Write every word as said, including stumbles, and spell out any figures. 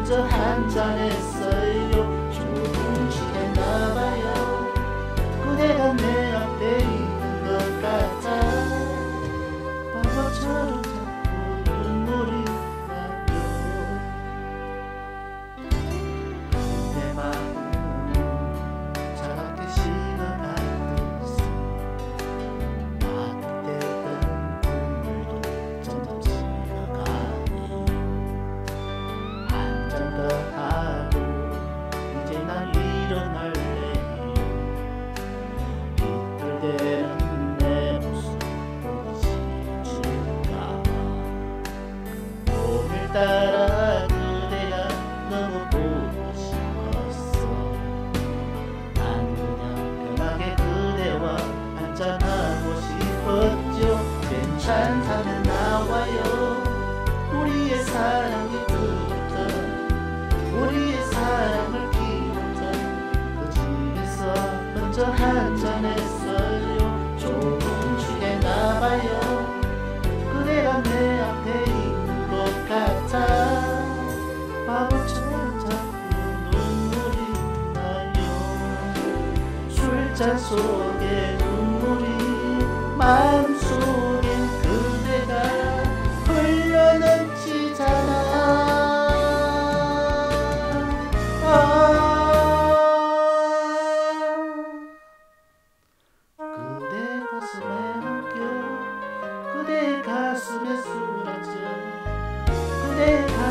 먼저 한잔했어요. 조금 취했나봐요. 그대가 내 앞에 있는 것 같아. 바보처럼 자꾸 눈물이 나요. 내 마음은 차갑게 식어가듯이 막대던 눈물도 점점 식어가네. 한 잔 더 하고 이제 난 일어날래요. 이끌대는 내 모습 보기 싫을까. 오늘따라 그대가 너무 보고 싶었어. 난 그냥 편하게 그대와 한잔하고 싶었죠. 괜찮다면 나와요. 우리의 사랑이 부터 우리의 사랑을 비롯해 그 집에서 먼저 한잔했어요. 조금 취했나봐요. 그대가 내 앞에 있는 것 같아. 바보처럼 자꾸 눈물이 나요. 술잔 속에 눈물이 마음속엔 그대가 흘러넘치잖아. 그대 가슴에 안겨 그대 가슴에 쏟아져 그대